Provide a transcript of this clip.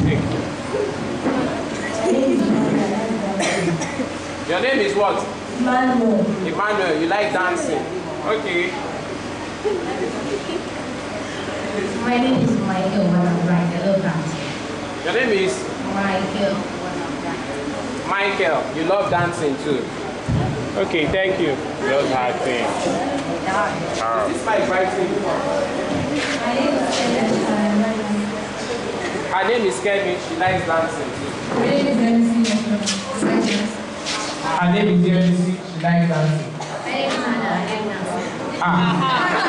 dancing? Your name is what? Emmanuel. Emmanuel, you like dancing? Okay. My name is Michael when I'm right. I love dancing. Your name is? Michael. Michael, you love dancing too. Okay, thank you. Love dancing. Is this my right thing? Her name is Kemi. She likes dancing too. My name is MC. Her name is MC. She likes dancing. My name is Hannah. I like dancing. Ah.